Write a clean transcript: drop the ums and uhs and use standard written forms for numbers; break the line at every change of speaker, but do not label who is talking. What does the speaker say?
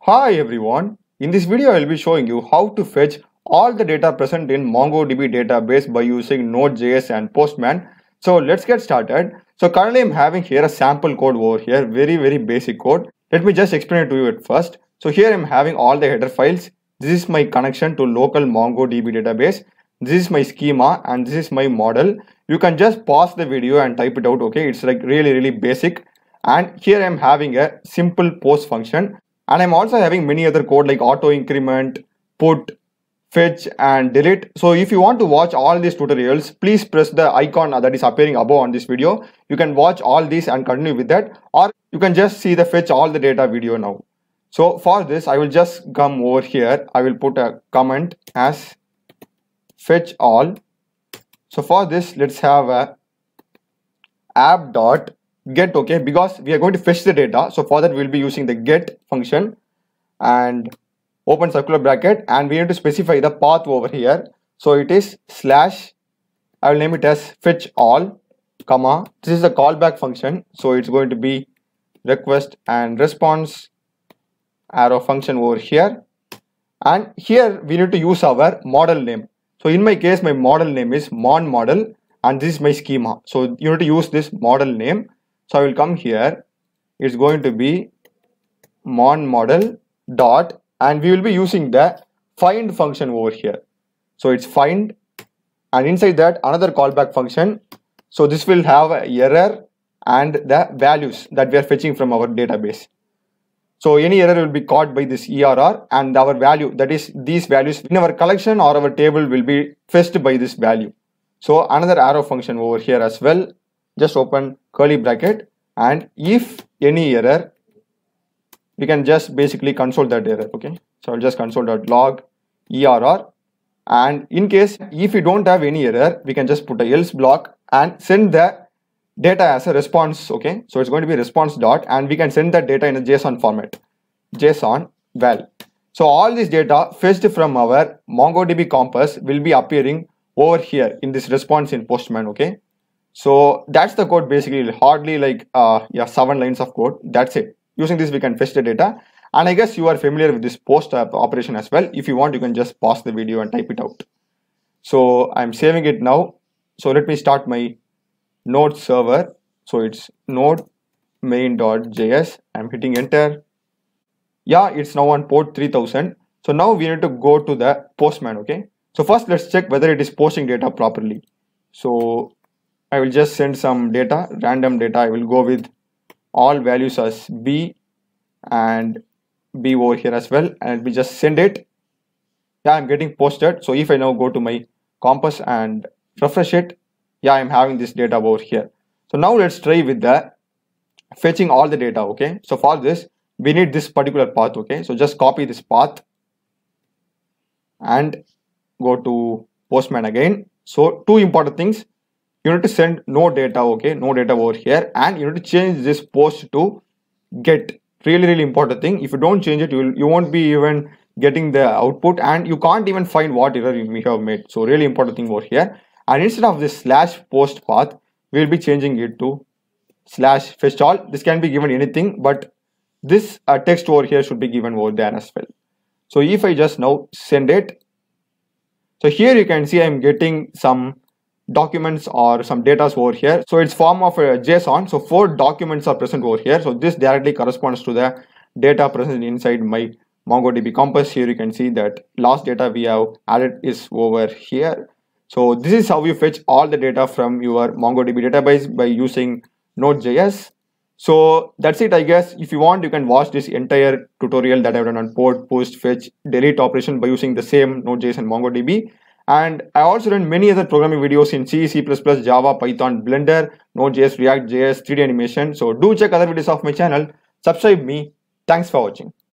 Hi everyone, in this video I will be showing you how to fetch all the data present in MongoDB database by using Node.js and Postman. So let's get started. So currently I'm having here a sample code over here, very basic code. Let me just explain it to you at first. So here I'm having all the header files. This is my connection to local MongoDB database. This is my schema and this is my model. You can just pause the video and type it out, okay? It's like really basic. And here I'm having a simple post function. And I'm also having many other code like auto increment, put, fetch and delete. So if you want to watch all these tutorials, please press the icon that is appearing above on this video. You can watch all these and continue with that, or you can just see the fetch all the data video now. So for this, I will just come over here. I will put a comment as fetch all. So for this, let's have a app.get, okay, because we are going to fetch the data. So for that we'll be using the get function and open circular bracket, and we need to specify the path over here. So it is slash, I will name it as fetch all, comma, this is the callback function. So it's going to be request and response arrow function over here, and here we need to use our model name. So in my case, my model name is mon model and this is my schema. So you need to use this model name. So I will come here, it's going to be mon model dot, and we will be using the find function over here. So it's find, and inside that another callback function. So this will have an error and the values that we are fetching from our database. So any error will be caught by this ERR, and our value, that is these values in our collection or our table, will be fetched by this value. So another arrow function over here as well. Just open curly bracket, and if any error, we can just basically console that error, okay? So I'll just console.log err, and in case if we don't have any error, we can just put a else block and send the data as a response, okay? So it's going to be response dot, and we can send that data in a JSON format, JSON val. So all this data fetched from our MongoDB compass will be appearing over here in this response in Postman, okay? So that's the code, basically hardly like 7 lines of code. That's it. Using this we can fetch the data, and I guess you are familiar with this post operation as well. If you want, you can just pause the video and type it out. So I'm saving it now. So let me start my node server. So it's node main.js. I'm hitting enter. Yeah, it's now on port 3000. So now we need to go to the Postman, okay? So first let's check whether it is posting data properly. So I will just send some data, random data. I will go with all values as B and B over here as well, and we just send it. Yeah, I'm getting posted. So if I now go to my compass and refresh it, yeah, I'm having this data over here. So now let's try with the fetching all the data, okay? So for this, we need this particular path, okay? So just copy this path and go to Postman again. So two important things. You need to send no data, okay, no data over here, and you need to change this post to get. Really important thing. If you don't change it, you won't be even getting the output, and you can't even find what error you may have made. So really important thing over here. And instead of this slash post path, we'll be changing it to slash fetch all. This can be given anything, but this text over here should be given over there as well. So if I just now send it, so here you can see I'm getting some documents or some data over here. So it's form of a JSON. So 4 documents are present over here. So this directly corresponds to the data present inside my MongoDB compass. Here you can see that last data we have added is over here. So this is how you fetch all the data from your MongoDB database by using Node.js. So that's it, I guess. If you want, you can watch this entire tutorial that I've done on port, post, fetch, delete operation by using the same Node.js and MongoDB. And I also done many other programming videos in C, C++, Java, Python, Blender, Node.js, React.js, 3D animation. So do check other videos of my channel. Subscribe me. Thanks for watching.